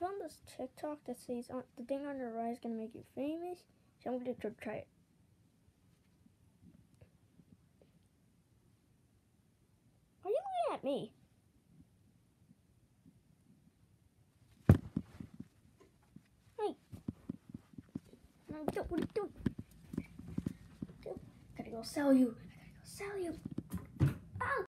on this TikTok that says the thing on the right is gonna make you famous. So I'm gonna try it. Why are you looking at me? Hey. No, what are you doing? Gotta go sell you.